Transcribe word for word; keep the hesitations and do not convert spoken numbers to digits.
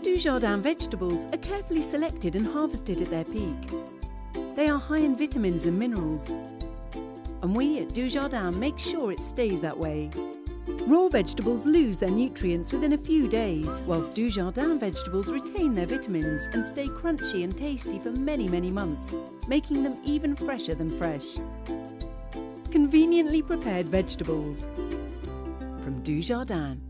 Dujardin vegetables are carefully selected and harvested at their peak. They are high in vitamins and minerals, and we at Dujardin make sure it stays that way. Raw vegetables lose their nutrients within a few days, whilst Dujardin vegetables retain their vitamins and stay crunchy and tasty for many, many months, making them even fresher than fresh. Conveniently prepared vegetables from Dujardin.